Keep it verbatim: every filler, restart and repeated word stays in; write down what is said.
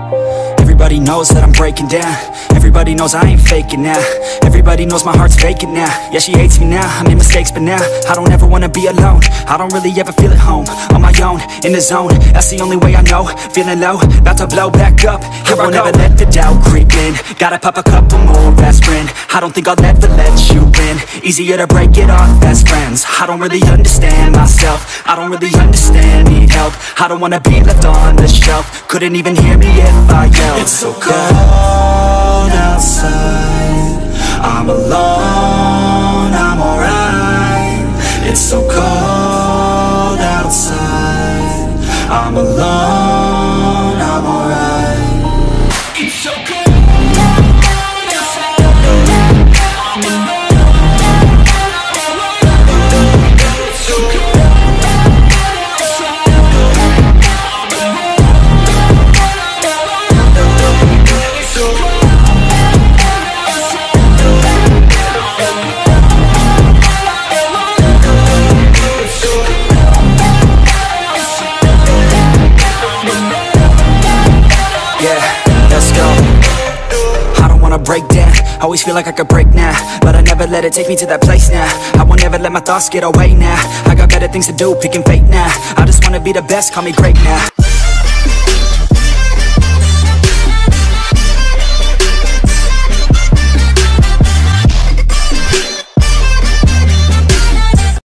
Everybody knows that I'm breaking down. Everybody knows I ain't faking now. Everybody knows my heart's vacant now. Yeah, she hates me now, I made mistakes but now I don't ever wanna be alone. I don't really ever feel at home. On my own, in the zone, that's the only way I know. Feeling low, about to blow back up. Here I won't ever let the doubt creep in. Gotta pop a couple more aspirin. I don't think I'll ever let you in. Easier to break it off best friends. I don't really understand myself. I don't really understand, need help. I don't wanna be left on the shelf. Couldn't even hear me if I yelled. It's so cold outside, I'm alone, I'm alright. It's so cold outside, I'm alone, I'm alright. It's so cold. Break down, always feel like I could break now, but I never let it take me to that place now. I won't ever let my thoughts get away now. I got better things to do, picking fate now. I just wanna be the best, call me great now.